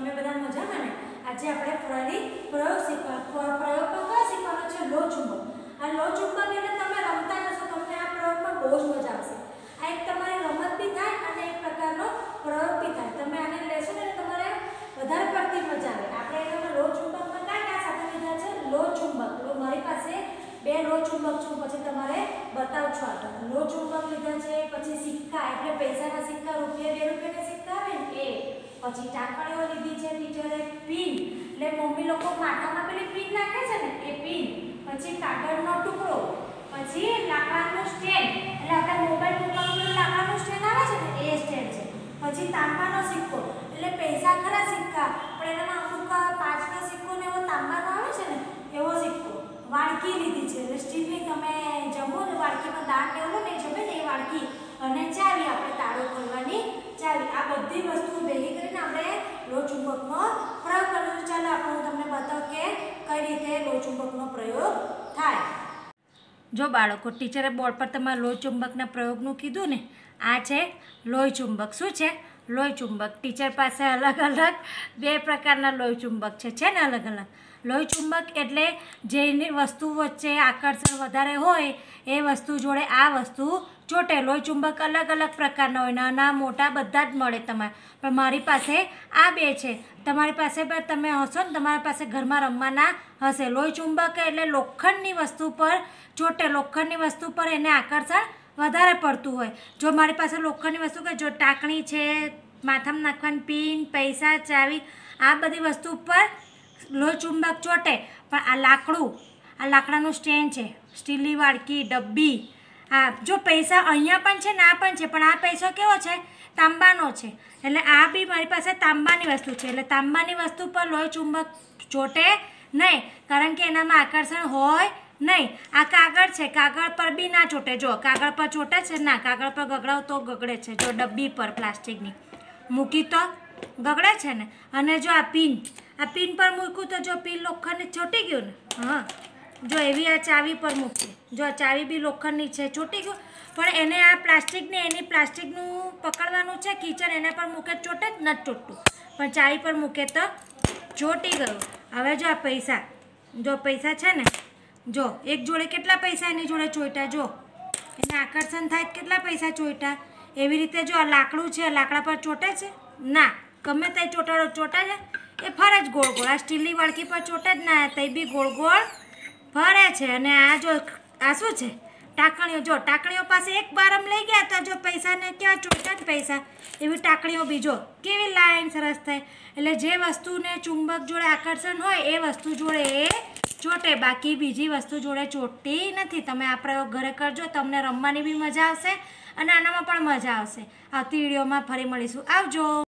તમે બધા મજામાં ને? આજે આપણે ફરી પ્રયોગ પ્રયોગમાં કયો શીખવાનો છે? લો ચુંબક. આ લો ચુંબક એટલે તમે રમતા જશો, તમને આ પ્રયોગમાં બહુ જ મજા આવશે. આ એક તમારી રમત બી થાય અને એક પ્રકારનો પ્રયોગ બી થાય. તમે આને લેશો ને તમારે વધારે પડતી મજા આવે. આપણે એમાં લો ચુંબકમાં કયા સાથે લીધા છે? લો ચુંબક. મારી પાસે બે લો ચુંબક છે, પછી તમારે બતાવું છું. આગળ લો ચુંબક લીધા છે, પછી સિક્કા એટલે પૈસાના સિક્કા, રૂપિયા 2 રૂપિયાના સિક્કા આવે ને એ, પછી ટાંકણીઓ લીધી છે ટીચરે, પિન એટલે મમ્મી લોકો માથામાં પેલી પિન નાખે છે ને એ પિન, પછી કાગળનો ટુકડો, પછી લાકડાનું સ્ટેન્ડ એટલે આપણે મોબાઈલ મૂકવાનું લાકડાનું સ્ટેન્ડ આવે છે ને એ સ્ટેન્ડ છે, પછી તાંબાનો સિક્કો એટલે પૈસા ખરા સિક્કા પણ એનામાં અમુક 5નો સિક્કો ને એવો તાંબાનો આવે છે ને એવો સિક્કો, વાડકી લીધી છે એટલે સ્ટીલની તમે જમો ને વાડકીમાં દાળ ને એવું નહીં જમે ને એ વાડકી, અને ચાવી આપણે તાળો ખોલવાની ચાવી. આ બધી વસ્તુઓ ભેગી કરીને આપણે લો ચુંબકનો પ્રયોગ કરવાનો. ચાલો આપણે હું તમને બતાવું કે કઈ રીતે લો ચુંબકનો પ્રયોગ થાય. જો બાળકો, ટીચરે બોર્ડ પર તમારા લોહી ચુંબકના પ્રયોગનું કીધું ને, આ છે લોહી ચુંબક. શું છે? લોહી ચુંબક. ટીચર પાસે અલગ અલગ 2 પ્રકારના લોહી ચુંબક છે ને અલગ અલગ. લોહી ચુંબક એટલે જેની વસ્તુ વચ્ચે આકર્ષણ વધારે હોય એ વસ્તુ જોડે આ વસ્તુ ચોટે. લોહી ચુંબક અલગ અલગ પ્રકારના હોય, નાના મોટા બધા જ મળે તમારે, પણ મારી પાસે આ 2 છે. તમારી પાસે પણ તમે હશો ને, તમારી પાસે ઘરમાં રમવાના હશે. લોહી ચુંબક એટલે લોખંડની વસ્તુ પર ચોટે, લોખંડની વસ્તુ પર એને આકર્ષણ વધારે પડતું હોય. જો મારી પાસે લોખંડની વસ્તુ કે જો ટાંકણી છે, માથામાં નાખવાની પિન, પૈસા, ચાવી, આ બધી વસ્તુ પર લોહી ચુંબક ચોટે. પણ આ લાકડું, આ લાકડાનું સ્ટેન્ડ છે, સ્ટીલની વાડકી, ડબ્બી, આ જો પૈસા અહીંયા પણ છે ને આ પણ છે, પણ આ પૈસો કેવો છે? તાંબાનો છે. એટલે આ બી મારી પાસે તાંબાની વસ્તુ છે. એટલે તાંબાની વસ્તુ પર લોહી ચુંબક ચોટે નહીં, કારણ કે એનામાં આકર્ષણ હોય નહીં. આ કાગળ છે, કાગળ પર બી ના ચોટે. જો કાગળ પર ચોટે છે? ના, કાગળ પર ગગડાવ તો ગગડે છે. જો ડબ્બી પર પ્લાસ્ટિકની મૂકી તો ગગડે છે ને. અને જો આ પિન પર મૂક્યું તો જો પિન લોખંડની ચોટી ગયું ને. હા, જો એવી આ ચાવી પર મૂકી, જો આ ચાવી બી લોખંડની છે, ચોટી ગયું. પણ એને આ પ્લાસ્ટિકની એની પ્લાસ્ટિકનું પકડવાનું છે કિચન, એને પર મૂકે ચોટે જ નથી ચોટતું, પણ ચાવી પર મૂકે તો ચોટી ગયું. હવે જો આ પૈસા, જો પૈસા છે ને, જો એક જોડે કેટલા પૈસા એની જોડે ચોટ્યા, જો એને આકર્ષણ થાય કેટલા પૈસા ચોટ્યા. એવી રીતે જો આ લાકડું છે, લાકડા પર ચોટે છે? ના, ગમે તે ચોટાડો ચોટે છે, એ ફરે જ ગોળ ગોળ. આ સ્ટીલની વાડકી પર ચોટે જ ના, તે બી ગોળ ગોળ ફરે છે. અને આ જો આ શું છે? ટાંકણીઓ. જો ટાંકણીઓ પાસે એક બારમ લઈ ગયા તો જો પૈસાને ક્યાં ચોટ્યા જ પૈસા, એવી ટાંકણીઓ બીજો કેવી લાઈન સરસ થાય. એટલે જે વસ્તુને ચુંબક જોડે આકર્ષણ હોય એ વસ્તુ જોડે એ ચોટે, બાકી બીજી વસ્તુ જોડે ચોટતી નથી. તમે આ પ્રયોગ ઘરે કરજો, તમને રમવાની બી મજા આવશે અને આનામાં પણ મજા આવશે. આવતી વિડીયોમાં ફરી મળીશું. આવજો.